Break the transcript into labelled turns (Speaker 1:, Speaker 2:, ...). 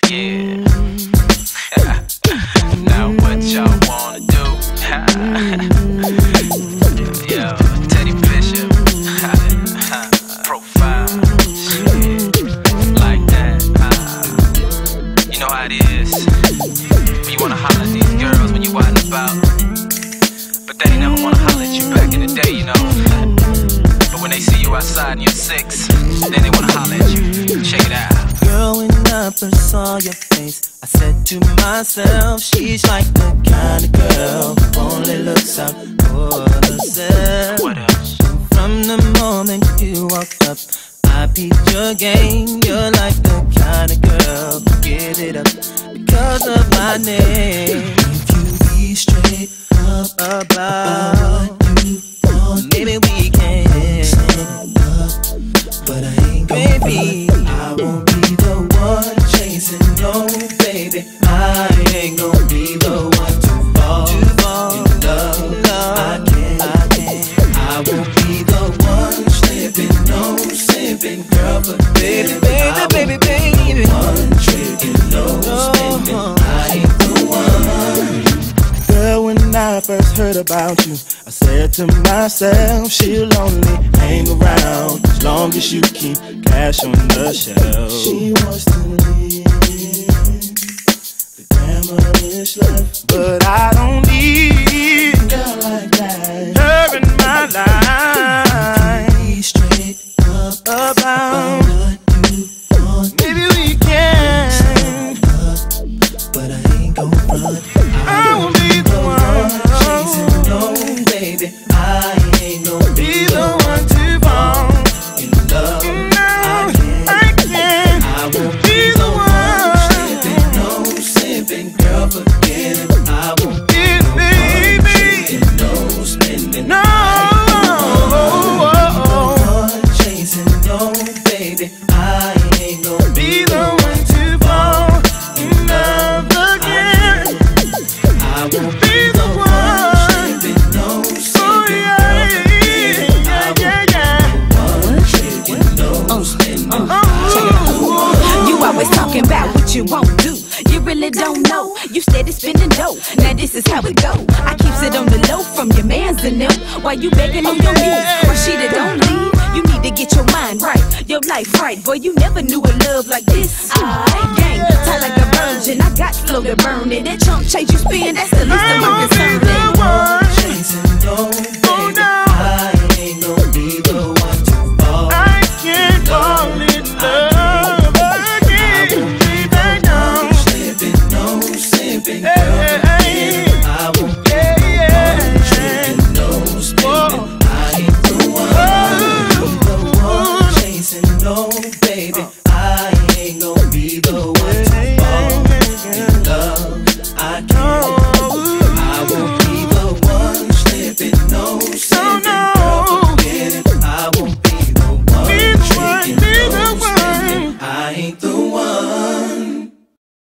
Speaker 1: Yeah. Now what y'all wanna do? Yo, Teddy Bishop. Profile. Shit. Like that. You know how it is. When you wanna holler at these girls when you out and about, but they never wanna holler at you back in the day, you know. But when they see you outside and you're 6, then they wanna holler at you. Check it out.
Speaker 2: Growing up, I saw your face. I said to myself, she's like the kind of girl who only looks out for herself.
Speaker 1: What else?
Speaker 2: From the moment you walked up, I peeped your game. You're like the kind of girl who give it up because of my name. If you be straight up about what you want, maybe we can stand up, but I ain't gonna baby. I won't be the one chasing, no baby. I ain't gonna be the one to fall in love. I can't. I won't be the one slipping, no sipping, girl. But baby, one tricking, no spending. I ain't the one. Girl, when I first heard about you, I said to myself, she'll only hang around as long as you keep cash on the shelf. She wants to live the glamorous life, but I don't need a girl like that. Her in my life. Be straight up about what you want. Maybe we can stand up, but I ain't gon' run. I won't be the one chasing, no baby. I ain't gon' be the one to fall in love. I can't. I won't be the one slipping, no sipping, girl. Forget it. I won't be the one tricking, no spending. No. Chasing, no baby. I ain't gon' be the one to fall in love again. I won't be the one slipping, no sipping,
Speaker 3: You always talking about what you won't do. You really don't know. You steady spending dough. Now this is how it go. I keeps it on the low from your mans and them. While you begging on your knees, why she that don't leave? You need to get your mind right, your life right. Boy, you never knew a love like this. I gang tight like a virgin. I got flow to burn it. That chump change you spin, that's the least of my concern.
Speaker 2: Chasing, no baby. I ain't gon' be the one to fall.
Speaker 1: I can't fall in love again.
Speaker 2: I won't be the one slipping, no sipping, girl. I won't be the one tricking, no spending. I ain't the one chasing, no baby. I ain't gon' be the one to fall in love. I can't. I won't be the one slipping, no sipping.